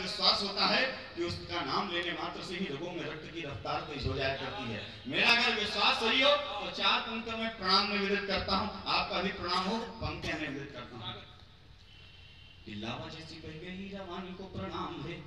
विश्वास होता है कि उसका नाम लेने मात्र से ही रगों में रक्त की रफ्तार तेज हो जाया करती है। मेरा अगर विश्वास सही हो तो 4 पंक्तियों में प्रणाम निवेदित करता हूँ, आपका भी प्रणाम हो, पंक्तियां निवेदित करता हूँ। लावा जैसी बह गई रवानी को प्रणाम है,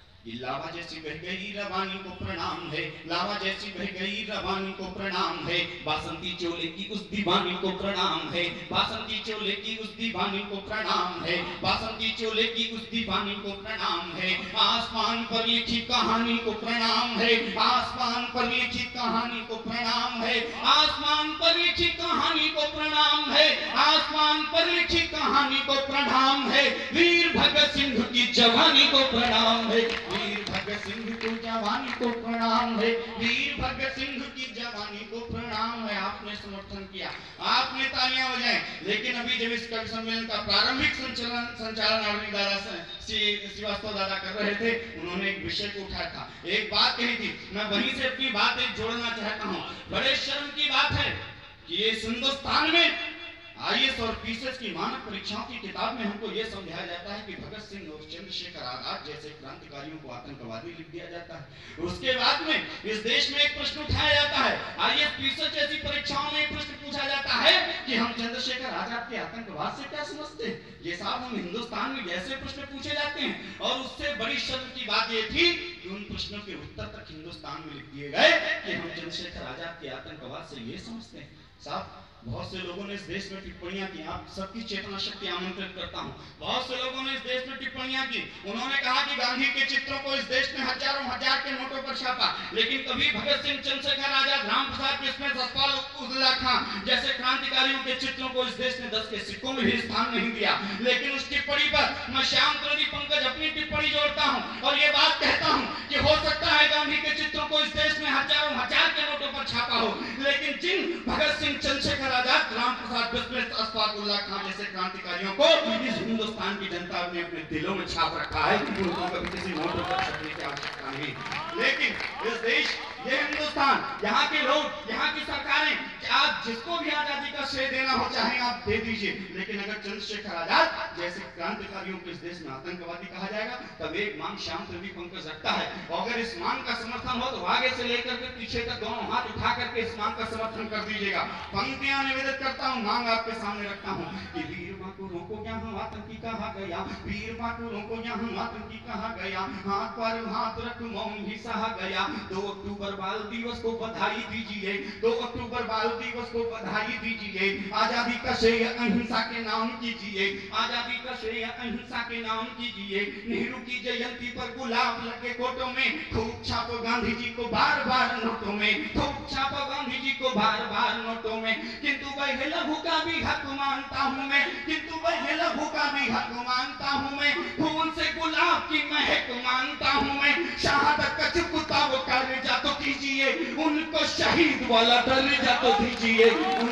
लावा जैसी बह गई रवानी को प्रणाम है, लावा जैसी बह गई रवानी को प्रणाम है, बासंती चोले की उस दीवानी को प्रणाम है, बासंती चोले की उस दीवानी को प्रणाम है, बासंती चोले की उस दीवानी को प्रणाम है, आसमान पर लिखी कहानी को प्रणाम है, आसमान पर लिखी कहानी को प्रणाम है, आसमान पर लिखी कहानी को प्रणाम है, आसमान पर लिखी कहानी को प्रणाम है, वीर भगत सिंह की जवानी को प्रणाम है, वीर भगत सिंह को जवानी को प्रणाम है, वीर भगत सिंह की जवानी को प्रणाम है। आपने समर्थन किया, आपने तालियां बजाएं, लेकिन अभी जब इस कवि सम्मेलन का प्रारंभिक संचालन आदरणीय दादा श्रीवास्तव दादा कर रहे थे, उन्होंने एक विषय को उठाया था, एक बात कही थी, मैं वहीं से अपनी बात एक जोड़ना चाहता हूँ। बड़े शर्म की बात है कि ये हिंदुस्तान में आईएएस और पीसीएस की मानक परीक्षाओं की किताब में हमको यह समझाया जाता है कि भगत सिंह और चंद्रशेखर आजाद जैसे क्रांतिकारियों को आतंकवादी लिख दिया जाता है। उसके बाद में इस देश में एक प्रश्न उठाया जाता है, आईएएस पीसीएस जैसी परीक्षाओं में एक प्रश्न पूछा जाता है कि हम चंद्रशेखर आजाद के आतंकवाद से क्या समझते हैं। ये साहब हम हिंदुस्तान में जैसे प्रश्न पूछे जाते हैं, और उससे बड़ी शर्म की बात यह थी कि उन प्रश्नों के उत्तर तक हिंदुस्तान में लिख दिए गए कि हम चंद्रशेखर आजाद के आतंकवाद से ये समझते हैं। साहब बहुत से लोगों ने इस देश में टिप्पणियां की, आप सबकी चेतना शक्ति आमंत्रित करता हूं। बहुत से लोगों ने इस देश में टिप्पणियां की, उन्होंने कहा कि गांधी के चित्रों को इस देश में हजारों हजार के नोटों पर छापा, लेकिन कभी भगत सिंह, चंद्रशेखर आजाद, राम प्रसाद बिस्मिल, जसपाल उद्दौला खां जैसे क्रांतिकारियों के चित्रों को इस देश ने 10 के सिक्कों में भी स्थान नहीं दिया। लेकिन उस टिप्पणी पर मैं श्याम त्रिवेदी पंकज अपनी टिप्पणी जोड़ता हूं और ये बात कहता हूं कि हो सकता है गांधी के चित्रों को इस देश में हजारों हजार के नोटों पर छापा हो, लेकिन जिन भगत सिंह, चंद्रशेखर आजाद, राम प्रसाद बिस्मिल, जसपाल उद्दौला खां जैसे क्रांतिकारियों को इस हिंदुस्तान की जनता ने अपने दिलों में छाप रखा है, उनको कभी किसी नोट पर छपने की आवश्यकता नहीं। लेकिन इस देश, ये हिंदुस्तान, यहाँ के लोग, यहाँ की सरकारें, आप जिसको भी आजादी का श्रेय देना हो चाहे आप दे दीजिए, लेकिन अगर चंद्रशेखर आजाद जैसे क्रांतिकारियों को इस देश में आतंकवादी कहा जाएगा, तब एक मांग श्याम त्रिवेदी पंकज रखता है, और अगर इस मांग का समर्थन हो तो आगे से लेकर के पीछे तक दोनों हाथ उठा करके इस मांग का समर्थन कर दीजिएगा। पंक्तियां निवेदित करता हूं, मांग आपके सामने रखता हूं कि वीर बाकुरों को यहाँ आतंकी कहा गया, वीर बाकुरों को यहाँ आतंकी कहा गया, हाथ पर हाथ रख मौन भी सहा गया, 2 अक्टूबर बाल दिवस को बधाई दीजिए, 2 अक्टूबर बाल दिवस को बधाई दीजिए, आजादी का श्रेय अहिंसा के नाम कीजिए, आजादी का श्रेय अहिंसा के नाम कीजिए, नेहरू की जयंती पर गुलाब लगे कोटों में, खूब छापो गांधी जी को बार बार नोटों में, खूब छापो गांधी जी को बार बार नोटों में, किंतु वह लघु का भी हक मानता हूं मैं, किंतु वह लघु का भी हक मानता हूं मैं, फूल से गुलाब की महक मानता हूं मैं, शहादत का चुकता वो दर्जा तो कीजिए, उनको शहीद वाला दर्जा तो दीजिए।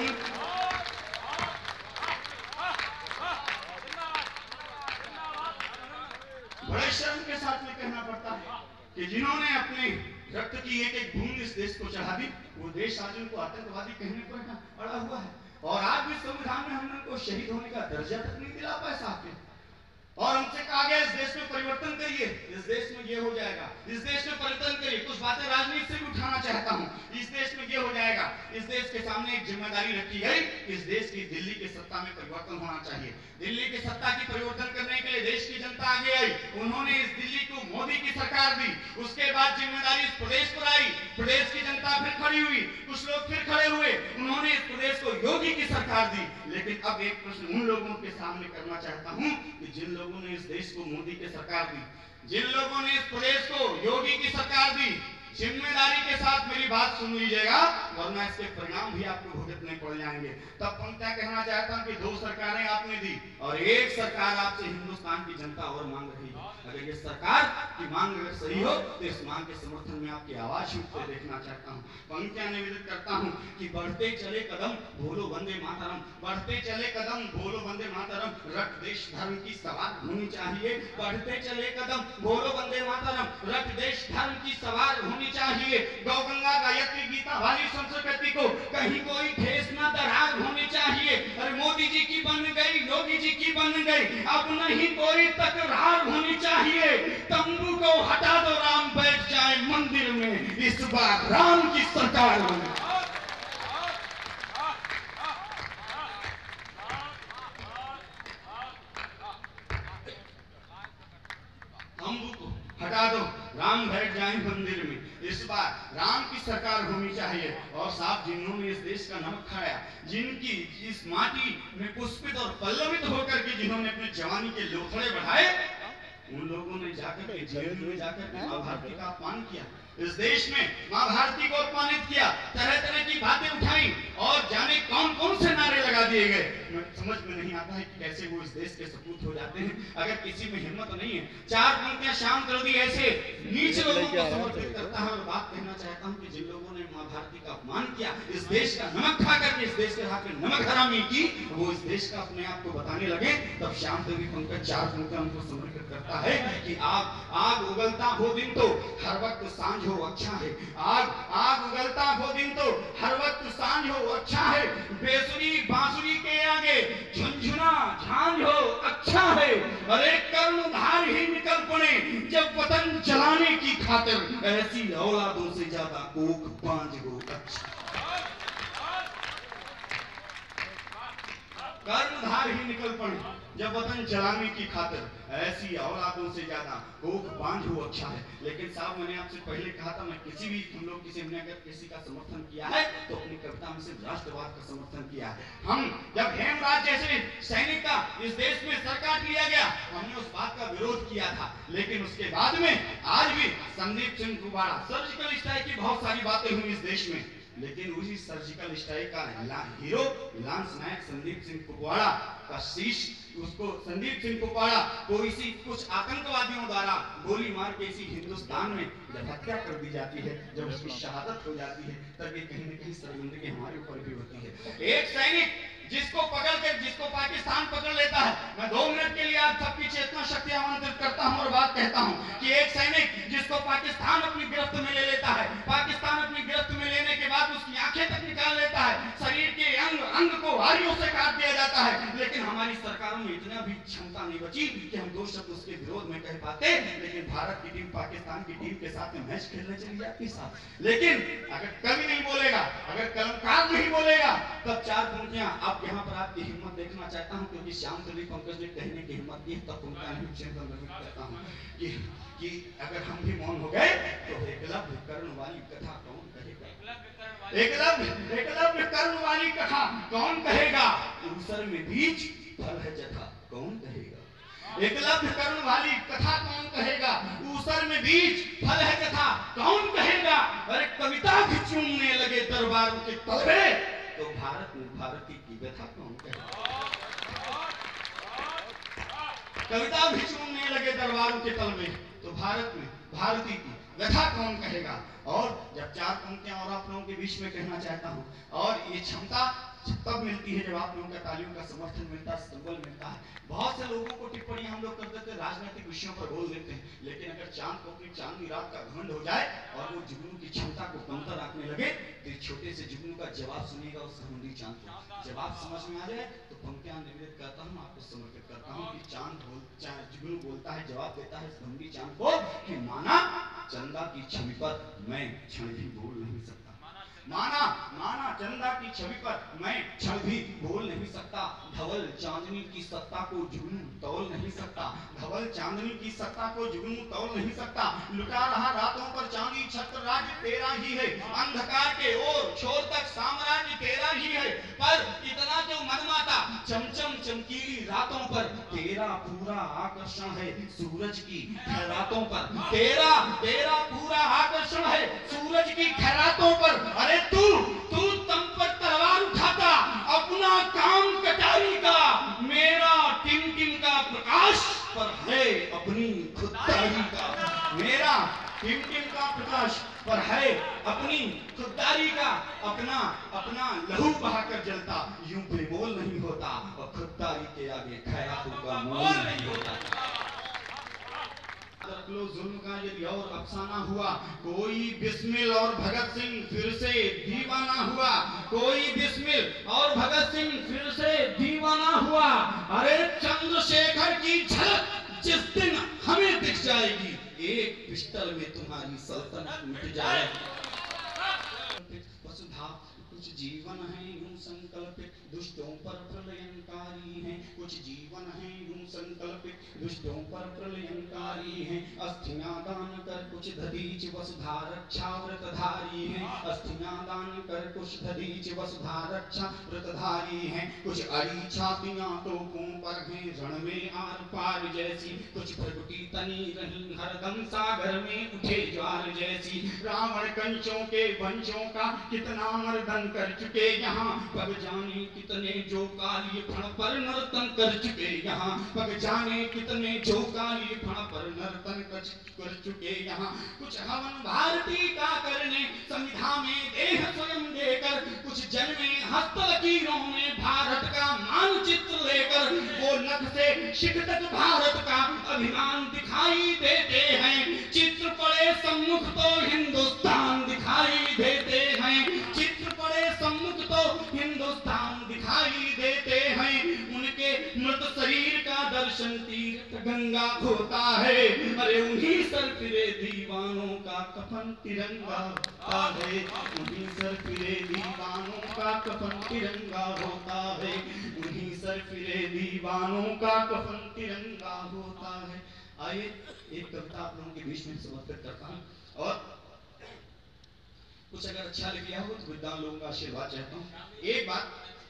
बड़े शर्म के साथ में कहना पड़ता है कि जिन्होंने अपने रक्त की एक एक बूंद इस देश को चढ़ा दी, वो देश आज उनको आतंकवादी कहने पर अड़ा हुआ है, और आज भी संविधान में हमने उनको शहीद होने का दर्जा तक नहीं दिला पाए साहब। और हमसे कहा गया इस देश में परिवर्तन करिए, इस देश में ये हो जाएगा, इस देश में परिवर्तन करिए। कुछ बातें राजनीति से भी उठाना चाहता हूं, इस देश में ये हो जाएगा। इस देश के सामने एक जिम्मेदारी रखी गई, इस देश की दिल्ली की सत्ता में परिवर्तन होना चाहिए। दिल्ली की सत्ता की परिवर्तन करने के लिए देश की जनता आगे आई, उन्होंने इस दिल्ली को मोदी की सरकार दी। उसके बाद जिम्मेदारी इस प्रदेश पर आई, प्रदेश की जनता फिर खड़ी हुई, कुछ लोग फिर खड़े हुए, उन्होंने इस प्रदेश को योगी की सरकार दी। लेकिन अब एक प्रश्न उन लोगों के सामने करना चाहता हूं कि जिन लोगों ने इस देश को मोदी की सरकार दी, जिन लोगों ने इस प्रदेश को योगी की सरकार दी, जिम्मेदारी के साथ मेरी बात सुन लीजिएगा, वरना इसके परिणाम भी आपको भुगतने पड़ जाएंगे। तब पंक्तियां कहना चाहता हूं कि 2 सरकारें आपने दी और एक सरकार आपसे हिंदुस्तान की जनता और मांग रही है। अगर ये सरकार की मांग अगर सही हो तो इस मांग के समर्थन में आपकी आवाज उठते देखना चाहता हूं। पंक्तियां निवेदित करता हूं कि बढ़ते चले कदम बोलो वंदे मातरम, बढ़ते चले कदम बोलो वंदे मातरम, रक्त देश धर्म की सवार होनी चाहिए। बढ़ते चले कदम बोलो वंदे मातरम, रक्त देश धर्म की सवार होनी चाहिए। गौ गंगा गायत्री गीता वाली संस्कृति को कहीं कोई ठेस न दरार होनी चाहिए। अरे मोदी जी की बन गई, योगी जी की बन गई, अब नहीं कोई तकरार होनी चाहिए। तंबू इस बार राम की सरकार बने। को हटा दो, राम बैठ जाए मंदिर में। इस बार राम की सरकार होनी चाहिए। और साहब, जिन्होंने इस देश का नमक खाया, जिनकी इस माटी में पुष्पित और पल्लवित होकर के जिन्होंने अपने जवानी के लोथड़े बढ़ाए, उन लोगों ने जाकर के जेल में जाकर के मां भारती का अपमान किया। इस देश में मां भारती को अपमानित किया, तरह तरह की बातें उठाई और जाने कौन कौन से नारे लगा दिए गए। समझ में नहीं आता है कि कैसे वो इस देश के सपूत हो जाते हैं। अगर किसी में हिम्मत नहीं है, चार पंक्तियां श्याम त्रिवेदी ऐसे नीच लोगों को समर्पित करता है। और बात कहना चाहता हूं कि जिन लोगों ने मां भारती का अपमान किया, इस देश का नमक खा करके इस देश के हाथ में नमक हरामी की, वो इस देश का अपने आप को बताने लगे, तब श्याम त्रिवेदी पंकज चार पंक्तियां उनको समर्पित करता है कि आग उगलता हो दिन तो हर वक्त सांझ हो अच्छा है। आग उगलता हो दिन तो हर वक्त सांझ हो अच्छा है। बेसुरी बांसुरी के आगे झुनझुना झांझ हो अच्छा है। अरे कर्णधार ही निकल पड़े जब वतन चलाने की खातिर, ऐसी औलादों से ज्यादा कोख बांझ हो अच्छा। कर्णधार ही निकल पड़े जब वतन चलाने की खातिर, ऐसी औलादों से ज्यादा कोख बांझ हो अच्छा है। लेकिन साहब, मैंने आपसे पहले कहा था, मैं किसी भी हम लोग किसी ने अगर किसी का समर्थन किया है तो अपनी कविता में सिर्फ राष्ट्रवाद का समर्थन किया है। हम जब हेमराज जैसे सैनिक का इस देश में सर काट लिया गया, हमने उस बात का विरोध किया था। लेकिन उसके बाद में आज भी संदीप सिंह कुपवाड़ा, सर्जिकल स्ट्राइक की बहुत सारी बातें हुई इस देश में, लेकिन उसी सर्जिकल स्ट्राइक का हीरो लांस नायक संदीप सिंह कुपवाड़ा का शीश, उसको संदीप सिंह कुपवाड़ा को इसी कुछ आतंकवादियों द्वारा गोली मार के इसी हिंदुस्तान में जब हत्या कर दी जाती है, जब उसकी शहादत हो जाती है, तब ये कहीं न कहीं शर्मिंदगी हमारे ऊपर भी होती है। एक सैनिक जिसको पकड़ कर, जिसको पाकिस्तान पकड़ लेता है, मैं 2 मिनट के लिए आप सबकी चेतना शक्ति आमंत्रित करता हूं और बात कहता हूं कि एक सैनिक जिसको पाकिस्तान अपनी गिरफ्त में ले लेता है, पाकिस्तान अपनी गिरफ्त में लेने के बाद उसकी आंखें तक निकाल लेता है, शरीर के अंग को आरियों से काट दिया जाता है, लेकिन हमारी सरकारों में इतना भी क्षमता नहीं बची कि हम 2 शब्द उसके विरोध में कह पाते। लेकिन भारत की टीम पाकिस्तान की टीम के साथ में मैच खेलने चली जाती साहब। लेकिन अगर कवि नहीं बोलेगा, अगर कलमकार नहीं बोलेगा, तब चार पंक्तियां आप यहाँ पर आपकी हिम्मत देखना चाहता हूँ, क्योंकि श्याम त्रिवेदी पंकज ने कहने की हिम्मत दी, तब उनका नहीं करता हूँ कि अगर हम भी मौन हो गए तो एकलव्य कर्ण वाली कथा कौन कहेगा? एकलव्य कर्ण वाली कथा कौन कहेगा? ऊसर में बीज फल है जथा कौन कहेगा? एकलव्य कर्ण वाली कथा कौन कहेगा? ऊसर में बीज फल है जथा कौन कहेगा? अरे कविता भी चूमने लगे दरबारों के तलबे, तो भारत में भारती की व्यथा कौन कहेगा? कविता भी चूमने लगे दरबारों के तल में, तो भारत में भारती की व्यथा कौन कहेगा? और जब चार पंक्तियां और आप लोगों के बीच में कहना चाहता हूं, और ये क्षमता तब मिलती है जब आप लोगों का तालियों का समर्थन मिलता है, संबल मिलता है। बहुत से लोगों को टिप्पणी हम लोग कर देते हैं, राजनीतिक विषयों पर बोल देते हैं, लेकिन अगर चांद को अपनी चांदनी रात का घमंड हो जाए और वो जुगनू की क्षमता को कमतर रखने लगे, तो इस छोटे से जुगनू का जवाब सुनिएगा उस घमंडी चांद को। जवाब समझ में आ जाए तो पंक्तियां निवेदित करता हूँ, आपको समर्पित करता हूँ कि जुगनू बोलता है, जवाब देता है इस घमंडी चांद को कि माना चंदा की छवि पर मैं क्षण भी बोल नहीं सकता। माना चंदा की छवि पर मैं क्षण भी बोल नहीं सकता। धवल चांदनी की सत्ता को जुगनू तौल नहीं सकता। धवल चांदनी की सत्ता को जुगनू तौल नहीं सकता। लुटा रहा रातों पर चांदी छत्र राज्य तेरा ही है। अंधकार के ओर छोर तक साम्राज्य तेरा ही है। पर इतना जो मनमाता चमचम चमकीली रातों पर तेरा पूरा आकर्षण है सूरज की खैरातों पर। तेरा पूरा आकर्षण है सूरज की खैरातों पर। अरे तू तम पर तलवार उठाता अपना काम कटारी का, मेरा टिमटिम का प्रकाश पर है अपनी खुददारी का। मेरा टिमटिम का प्रकाश पर है अपनी खुददारी का। अपना लहू बहाकर जलता यूं बेमोल नहीं होता, और खुददारी के आगे खैरातों का मोल नहीं होता। जुल्म का यदि और अफसाना हुआ, कोई बिस्मिल और भगत सिंह फिर से दीवाना हुआ। कोई बिस्मिल और भगत सिंह फिर से दीवाना हुआ। अरे चंद्रशेखर की झलक जिस दिन हमें दिख जाएगी, एक पिस्टल में तुम्हारी सल्तनत मिट जाएगी। वसुधा कुछ जीवन है यूं संकल्पित दुष्टों पर प्रलयंकारी है, कुछ जीवन है यूं संकल्पित दुष्टों पर प्रलयंकारी है। अस्थियां दान कर कुछ दधीच वसुधा रक्षा व्रतधारी है, अस्थियां दान कर कुछ दधीच वसुधा रक्षा व्रतधारी है। कुछ अड़ी छातियां तोपों पर हैं रण में आर पार जैसी, कुछ भ्रगुटी तनी रही हरदम सागर में उठे ज्वार जैसी। रावण कंचों के वंशों का कितना मर्दन कर चुके यहाँ, पग जाने कितने जो काली फण पर नर्तन कर चुके यहाँ, पग जाने कितने जो काली फण पर नर्तन कर चुके यहाँ। कुछ हवन भारती का करने संविधा में देह स्वयं देकर, कुछ जन्मे हस्त लकीरों में भारत का मानचित्र लेकर, वो नख से शिख तक भारत का अभिमान दिखाई देते हैं। चित्र पड़े सम्मुख तो हिंदुस्तान दिखाई देते हैं, चित्र पड़े सम्मुख तो हिंदुस्तान दिखाई देते हैं। उनके मृत शरीर का दर्शन तीर्थ गंगा होता है, अरे उन्हीं सर फिरे दीवानों का कफन तिरंगा होता है, उन्हीं सर फिरे दीवानों का कफन तिरंगा होता है, उन्हीं सर फिरे दीवानों का कफन तिरंगा होता है। आइए एक कविता आप लोगों के बीच में समर्पित करता हूँ, और कुछ अगर अच्छा लग गया हो तो विद्वान लोगों का आशीर्वाद चाहता हूँ। एक बात,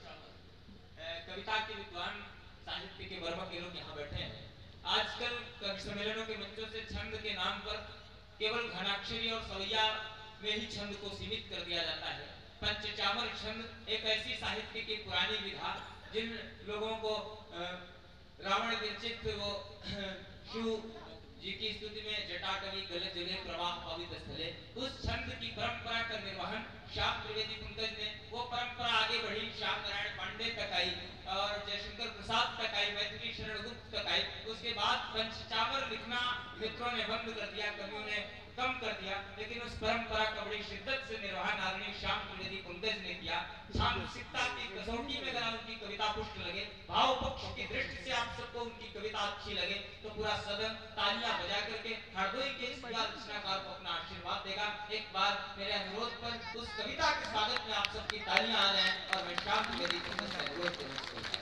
कविता के विद्वान साहित्य के वर्मा के लोग यहाँ बैठे हैं। आजकल कवि सम्मेलनों के मंचों से छंद के नाम पर केवल घनाक्षरी और सवैया में ही छंद को सीमित कर दिया जाता है। पंचचामर छंद एक ऐसी साहित्य की पुरानी विधा जिन लोगों को रावण विरचित वो शिव जी की स्तुति में जटाटवी गले जले प्रवाह पवित स्थले, उस छंद की परंपरा का निर्वहन श्याम त्रिवेदी पंकज ने, वो परंपरा आगे बढ़ी। श्याम नारायण पांडे तक आई और जयशंकर प्रसाद तक आई, मैथिली शरण गुप्त तक आई। उसके बाद पंचचामर लिखना मित्रों ने बंद कर दिया, कवियों ने कम कर दिया, लेकिन उस परंपरा का बड़ी शिद्दत से निर्वहन आदरणीय श्याम त्रिवेदी पंकज ने किया। सामसिकता की कसौटी में अगर उनकी कविता पुष्ट लगे, भाव पक्ष की दृष्टि से आप सबको उनकी कविता अच्छी लगे, तो पूरा सदन तालियां बजा करके हरदोई के इस रचनाकार को अपना आशीर्वाद देगा। एक बार मेरे अनुरोध पर उस कविता के स्वागत में आप सबकी तालियां आ जाएं और मैं श्याम त्रिवेदी पंकज का अनुरोध करूंगा।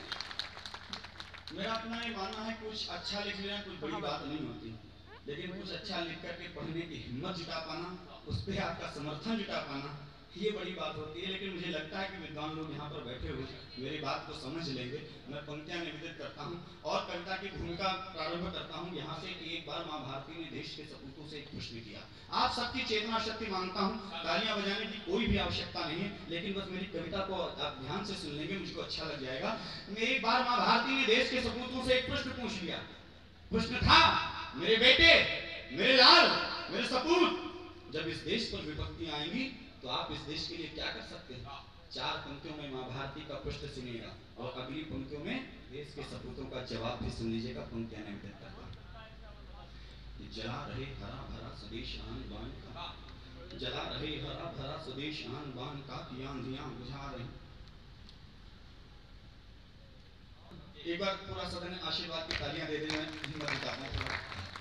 मेरा अपना ये मानना है कुछ अच्छा लिख लेना कोई बड़ी बात नहीं होती, लेकिन कुछ अच्छा लिख करके पढ़ने की हिम्मत जुटा पाना, उस पर आपका समर्थन जुटा पाना, ये बड़ी बात होती है। लेकिन मुझे लगता है कि विद्वान लोग यहाँ पर बैठे हुए मेरी बात को समझ लेंगे। मैं पंक्तियां निवेदित करता हूँ और कविता की भूमिका प्रारंभ करता हूँ यहाँ से कि एक बार माँ भारती ने देश के सपूतों से एक प्रश्न किया। आप सबकी चेतना शक्ति मानता हूँ, तालियां बजाने की कोई भी आवश्यकता नहीं है, लेकिन बस मेरी कविता को आप ध्यान से सुन लेंगे, मुझको अच्छा लग जाएगा। एक बार माँ भारती ने देश के सपूतों से एक प्रश्न पूछ लिया। प्रश्न था, मेरे बेटे, मेरे लाल, मेरे सपूत, जब इस देश पर विपत्ति आएंगी तो आप इस देश के लिए क्या कर सकते हैं? चार पंक्तियों में माँ भारती का प्रश्न सुनिएगा और अगली पंक्तियों में देश के सपूतों का जवाब भी सुन लीजिएगा। पंक्तियां निवेदित करता हूं। जला रहे हरा भरा स्वदेश आन बान का, जला रहे हरा भरा स्वदेश आन बान का, की आंधियां बुझा रही। एक बार पूरा सदन आशीर्वाद की तालियां दे देना, हिम्मत जुटाना थोड़ा।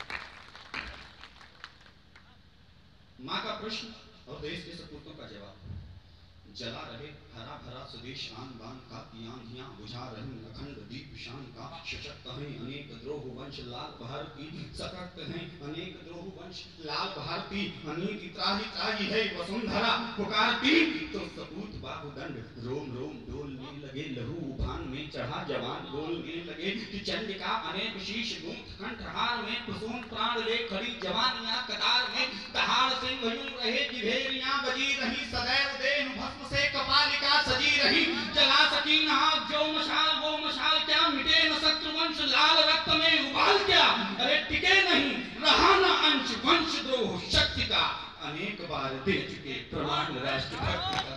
माँ का प्रश्न और देश के सपूतों का जवाब। जला रहे हरा भरा स्वदेश आन बान का, की आंधियां बुझा रही अखंड दीप शान का। सशक्त हैं अनेक द्रोह वंश लाल भारती, सशक्त हैं अनेक द्रोह वंश लाल भारती। अनेक त्राही त्राही है वसुंधरा पुकारती, तो सपूत बाहुदंड रोम रोम डोलने लगे। लहू उफान में चढ़ा जवान बोलने लगे कि चंडिका अनेक शीश गुंथ कंठहार में, कुसुम प्राण ले खड़ी जवानियां कतार में। दहाड़ से मयूर रहे जिभेरियां बजी रही, सदैव देह भस्म से कपालिका सजी रही। जला सकी न आग जो मशाल, वो मशाल क्या मिटे न शत्रुवंश लाल रक्त में उबाल क्या। अरे टिके नहीं रहा न अंश वंशद्रोह शक्ति का, अनेक बार दे चुके प्रमाण राष्ट्रभक्ति का।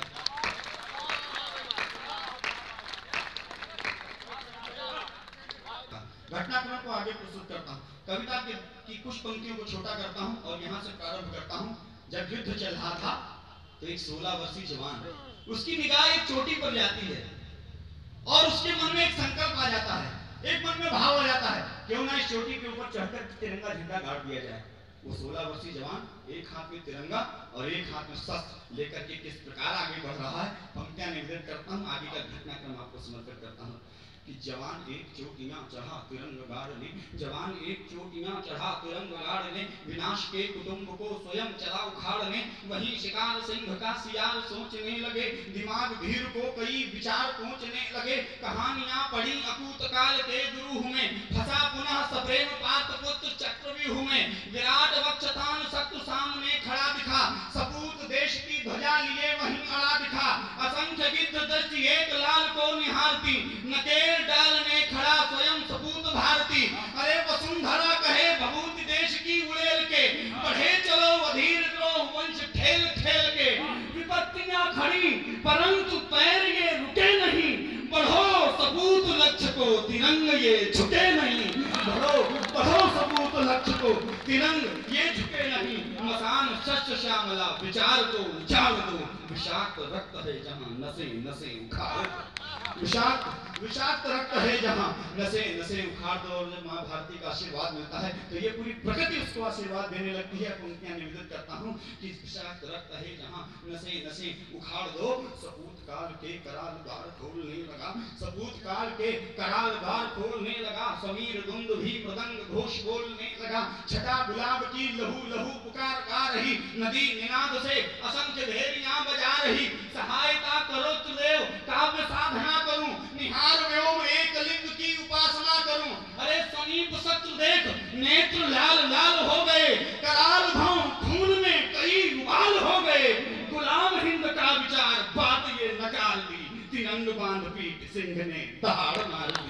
घटनाक्रम को आगे प्रस्तुत करता हूँ। कविता की कुछ पंक्तियों को छोटा करता हूँ और यहाँ से प्रारंभ करता हूँ। जब युद्ध चल रहा था तो एक 16 वर्षीय जवान, उसकी निगाह एक चोटी पर जाती है और उसके मन में एक संकल्प आ जाता है, एक मन में भाव आ जाता है, क्यों ना इस चोटी के ऊपर चढ़कर तिरंगा झंडा गाड़ दिया जाए। वो 16 वर्षीय जवान जवान एक हाथ में तिरंगा और एक हाथ में शस्त्र लेकर के किस प्रकार आगे बढ़ रहा है, पंक्तियां निवेदन करता हूं। आगे का घटनाक्रम आपको समर्पित करता हूं कि जवान एक चोटियां चढ़ा तिरंग गाड़ने, जवान एक चोटियां चढ़ा तिरंग गाड़ने, विनाश के कुटुंब को स्वयं चला उखाड़ने, वहीं शिकार सिंह का सियार सोचने लगे, दिमाग भीड़ को कई विचार पहुंचने लगे, कहानियां पढ़ी अकूत काल के दुरूह में, फंसा पुनः सप्रेम पार्थ पुत्र चक्रव्यूह में, विराट वक्षतान शत्रु सामने खड़ा दिखा, सपूत देश की ध्वजा लिए वहीं अड़ा दिखा, असंख्य गिद्ध दृष्टि एक लाल को निहारती, नकेल डालने खड़ा स्वयं सपूत भारती, अरे वसुंधरा कहे भभूति देश की उड़ेल के, बढ़े चलो अधीर द्रोह वंश ठेल ठेल के, विपत्तियां खड़ी परंतु पैर ये रुके नहीं, बढ़ो सपूत लक्ष्य को तिरंग ये झुके नहीं, बढ़ो बढ़ो सपूत लक्ष्य को तिरंग ये झुके नहीं, मसान शस्य श्यामला विचार को उजाड़ दो, विषाक्त रक्त है जहां नसें नसें उखाड़ दो, विषाक्त रक्त है जहां नसें नसें उखाड़ दो। और जब मां भारती का आशीर्वाद मिलता है तो ये पूरी प्रकृति उसको आशीर्वाद देने लगती है। पंक्तियां निवेदन करता हूं कि विषाक्त रक्त है जहां नसें नसें उखाड़ दो, सपूत काल के कराल द्वार खोलने लगा, सपूत काल के कराल द्वार खोलने लगा, समीर दुंद भी मृदंग घोष बोलने लगा, छटा गुलाब की लहू लहू पुकार गा रही, नदी निनाद से असंख्य भेरियां बजा रही, सहायता करो त्रिदेव काव्य साधना करूं, निहार व्योम एक लिंग की उपासना करूं, अरे समीप शत्रु देख नेत्र लाल लाल हो गए, कराल भाव खून में कई उबाल हो गए, गुलाम हिंद का विचार बात ये नकार दी, तिरंग बांध पीठ सिंह ने दहाड़ मार दी,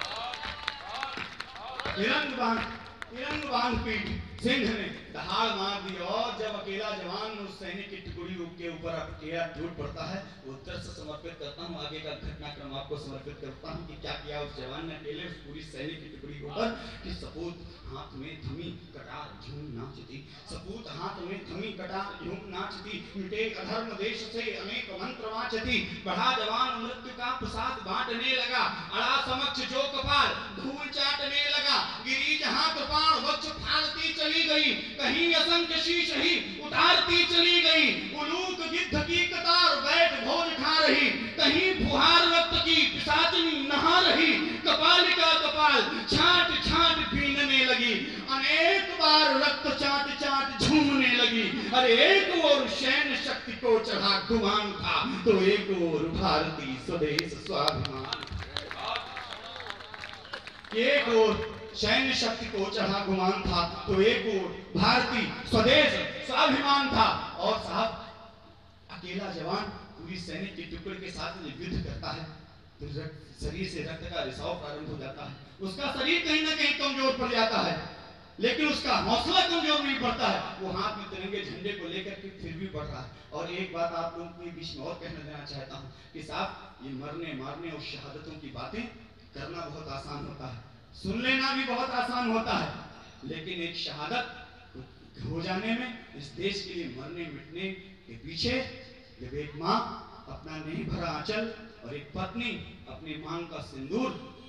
तिरंग बांध पीठ सिंह ने दहाड़ मार दी। और जब अकेला जवान उस सैनिक की टुकड़ी के ऊपर अकेला टूट पड़ता है, वो दृश्य समर्पित करता हूँ। आगे का घटनाक्रम आपको समर्पित करता हूँ कि क्या किया उस जवान ने अकेले उस पूरी सैनिक की टुकड़ी के ऊपर, कि सपूत हाथ में थमी कटार झूम नाचती, सपूत हाथ में थमी कटार झूम नाचती, मिटे अधर्म देश से अनेक मंत्र वाचती, बढ़ा जवान मृत्यु का प्रसाद बांटने लगा, अड़ा समक्ष जो कपाल धूल चाटने लगा, गिरी जहां कृपाण वक्ष फाड़ती चली गई, कहीं असंख्य शीश ही उतारती चली गई, उलूक गिद्ध की कतार बैठ भोज खा रही, कहीं फुहार रक्त की पिशाचिनी नहा रही, कपालिका कपाल छाट छाट बीनने लगी, अनेक बार रक्त चाट चाट झूमने लगी, अरे एक ओर सैन्य शक्ति को चढ़ा गुमान था तो एक ओर भारतीय स्वदेश स्वाभिमान, एक ओर सैन्य शक्ति को चढ़ा गुमान था तो एक ओर भारतीय स्वदेश स्वाभिमान था। और साहब अकेला जवान पूरी सैनिक की टुकड़ी के साथ युद्ध करता है तो शरीर से रक्त का रिसाव प्रारंभ हो जाता है, उसका शरीर कहीं ना कहीं कमजोर पड़ जाता है, लेकिन उसका हौसला कमजोर नहीं पड़ता है, वो हाथ में तिरंगे झंडे को लेकर के फिर भी बढ़ रहा है। और एक बात आप लोगों के बीच में और कहना देना चाहता हूँ कि साहब ये मरने मारने और शहादतों की बातें करना बहुत आसान होता है, सुन लेना भी बहुत आसान होता है, लेकिन एक शहादत हो जाने में, इस देश के लिए मरने मिटने के पीछे जब एक माँ अपना नहीं भरा आंचल और एक पत्नी अपने मांग का सिंदूर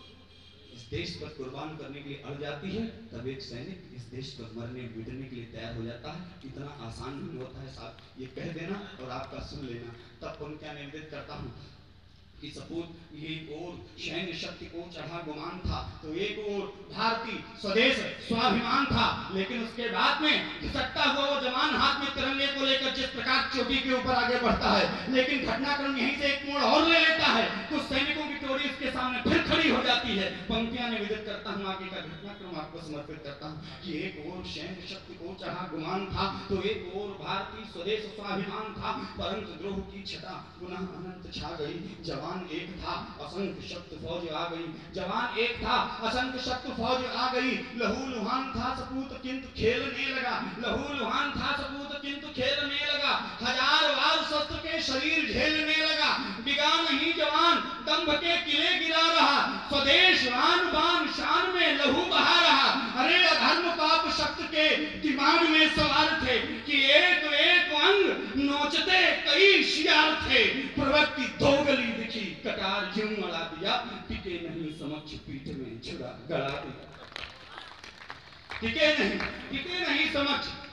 इस देश पर कुर्बान करने के लिए अड़ जाती है, तब एक सैनिक इस देश पर मरने मिटने के लिए तैयार हो जाता है। इतना आसान नहीं होता है साहब, ये कह देना और आपका सुन लेना। तब पंक्तियां निवेदित करता हूँ कि सपूत एक ओर सैन्य शक्ति को चढ़ा गुमान था तो एक ओर भारतीय स्वदेश स्वाभिमान था, लेकिन उसके बाद में घिसकता हुआ वो जवान हाथ में तिरंगे को लेकर जिस प्रकार चोटी के ऊपर आगे बढ़ता है, लेकिन घटनाक्रम यहीं से एक मोड़ और ले लेता है, कुछ सैनिकों की टोली उसके सामने फिर खड़ी हो जाती है। पंक्तियां निवेदित करता हूँ, आगे का घटनाक्रम आपको समर्पित करता हूँ कि एक ओर सैन्य शक्ति को चढ़ा गुमान था तो एक ओर भारतीय स्वदेश स्वाभिमान था, परंतु द्रोह की छटा पुनः अनंत छा गई, जवान एक था असंख्य शत्रु फौज आ गई, जवान एक था असंख्य शत्रु फौज आ गई, लहू लुहान था सपूत किंतु खेलने लगा, लहू लुहान था सपूत किंतु खेलने लगा, हजार वार शस्त्र के शरीर झेलने लगा, बिगा नहीं जवान दंभ के किले गिरा रहा, स्वदेश आन बान शान में लहू बहा रहा, अरे अधर्म पाप शक्ति के दिमाग में सवार थे कि एक एक अंग नोचते कई शियार थे, प्रवृत्ति दोगली दिखी कटार ज्यों अड़ा दिया, टिके नहीं समक्ष पीठ में छुरा गड़ा दिया, टिके नहीं समक्ष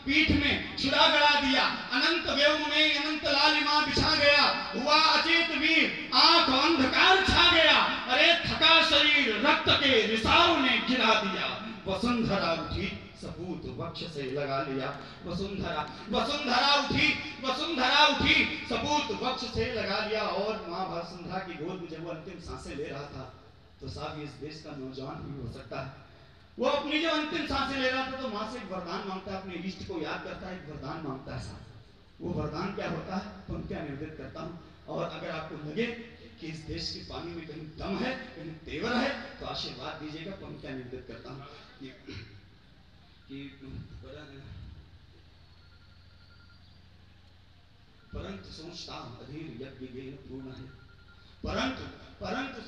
पीठ में छुरा गड़ा दिया, अनंत व्योम में अनंत लालिमा बिछा गया, हुआ अचेत वीर, आंख अंधकार छा गया, अरे थका शरीर रक्त के रिसाव ने गिरा दिया। वसुंधरा उठी सपूत वक्ष से लगा लिया, वसुंधरा वसुंधरा उठी सपूत वक्ष से लगा लिया। और माँ वसुंधरा की गोद में जब वो अंतिम सांसें ले रहा था तो साहब इस देश का नौजवान भी हो सकता है, वो अपनी जो अंतिम सांसें ले रहा था तो माँ से एक वरदान मांगता है, अपने इष्ट को याद करता है, एक वरदान मांगता है साहब। वो वरदान क्या होता है तो हम क्या निर्देश करता हूँ। और अगर आपको लगे कि इस देश के पानी में कहीं दम है, कहीं तेवर है, तो आशीर्वाद दीजिएगा। तो हम क्या निर्देश करता हूँ कि परंतु सोचता अधीर यज्ञ गेन पूर्ण है, परंतु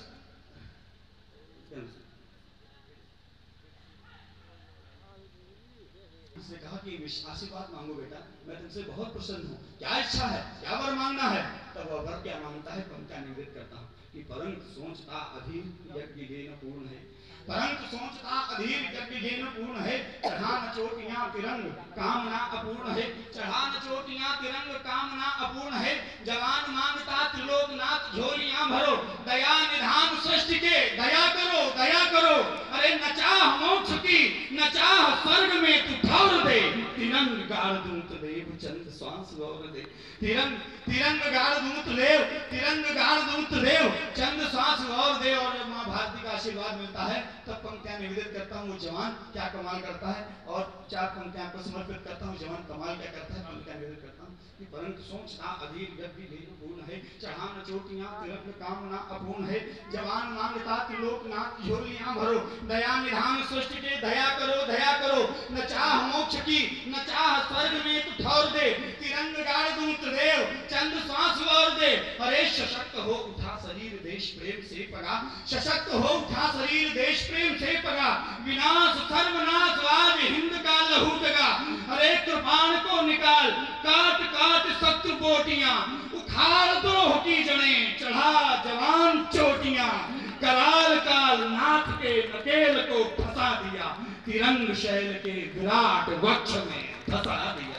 उसने कहा कि आशीर्वाद मांगो बेटा, मैं तुमसे बहुत प्रसन्न हूँ, क्या इच्छा है, क्या वर मांगना है। तब वह वर क्या मांगता है तो हम क्या निवेदन करता हूँ कि परंतु सोचता अधीर यज्ञ गेन पूर्ण है, परंतु सोचता अधीर यज्ञ गेन पूर्ण है, चढ़ा न चोटियां तिरंग कामना अपूर्ण है, चढ़ा न चोटियां तिरंग कामना अपूर्ण है, जवान मांगता त्रिलोकनाथ झोलियां भरो, दया निधान सृष्टि के दया करो, दया करो। अरे न चाह मोक्ष की न चाह स्वर्ग में तू ठौर दे, तिरंग गाड़ दूत देव चंद श्वास गौर दे, तिरंग गाड़ दूत देव चंद श्वास गौर दे। और माँ भारती का आशीर्वाद मिलता है। तब पंक्तियां निवेदित करता हूँ वो जवान क्या कमाल करता है, और 4 पंक्तियां आपको समर्पित करता हूँ। जवान कमाल क्या करता है पंक्तियां निवेदित करता हूँ कि परंतु सोचता अधीर यज्ञ गेन पूर्ण है, चढ़ा न चोटियां तिरंग कामना अपूर्ण है, जवान मांगता त्रिलोकनाथ झोलियां भरो, दया निधान सृष्टि के दया करो, दया करो। न चाह मोक्ष की न चाह स्वर्ग में तू ठौर दे, तिरंग गाड़ दूत देव चंद श्वास गौर दे। अरे सशक्त हो उठा शरीर देश प्रेम से पगा, सशक्त हो उठा शरीर देश प्रेम से पगा, विनाश सर्वनाश आज हिंद का लहू जगा। अरे कृपाण को निकाल काट काट शत्रु बोटियां, उखाड़ द्रोह की जड़ें चढ़ा जवान चोटियां, कराल काल नाथ के नकेल को फंसा दिया, तिरंग शैल के विराट वक्ष में फंसा दिया।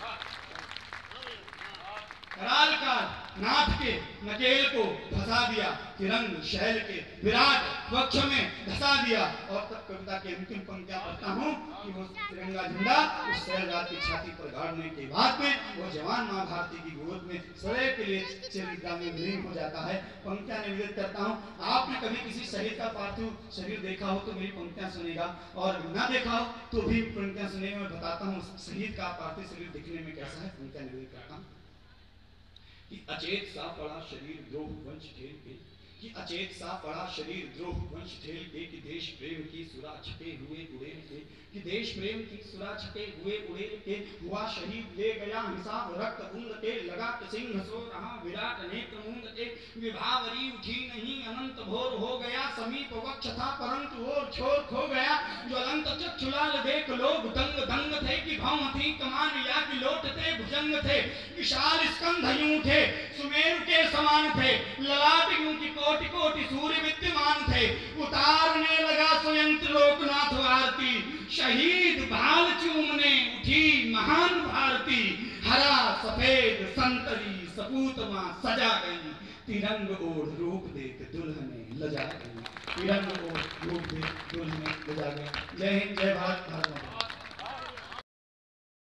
कराल काल नाथ के नकेल को फंसा दिया, तिरंग शैल के विराट वक्ष में धसा दिया। और तब कविता की अंतिम पंक्तियां पढ़ता हूँ कि वो तिरंगा झंडा उस शैलराज की छाती पर गाड़ने के बाद में वो जवान माँ भारती की गोद में सदैव के लिए चरित्रा में विलीन हो जाता है। पंक्तियां निवेदित करता हूँ। आपने कभी किसी शहीद का पार्थिव शरीर देखा हो तो मेरी पंक्तियां सुनेगा, और ना देखा हो तो भी पंक्तियां सुनेगा। मैं बताता हूँ शहीद का पार्थिव शरीर दिखने में कैसा है। पंक्तियां निवेदित करता हूँ कि अचेत सा पड़ा शरीर द्रोह वंश ठेल के, कि अचेत सा पड़ा शरीर द्रोह वंश ठेल के, कि देश प्रेम की सुरा छपे हुए उड़ेल के, कि देश प्रेम की सुरा छपे हुए उड़ेल के, हुआ शहीद ले गया हिसाब रक्त बूंद के, लगा सिंह सो रहा विराट नेत्र मूंद के, विभावरी उठी नहीं अनंत भोर हो गया, समीप वक्ष था परंतु और छोर खो गया, ज्वलंत चक्षुलाल देख लोग दंग दंग थे, कि भौं थी कमान या कि लोटते भुजंग थे, विशाल स्कंध यूं थे सुमेरु के समान थे, ललाट यूं की कोटि कोटि सूर्य विद्यमान थे, उतारने लगा स्वयं त्रिलोकनाथ आरती, शहीद भाल चूमने उठी महान भारती, हरा सफेद संतरी सपूत मां सजा गई, तिरंग ओढ़ रूप देख दुल्हने लजा गई, तिरंग ओढ़ रूप देख दुल्हने लजा गई। जय हिंद, जय भारत, भारत माता।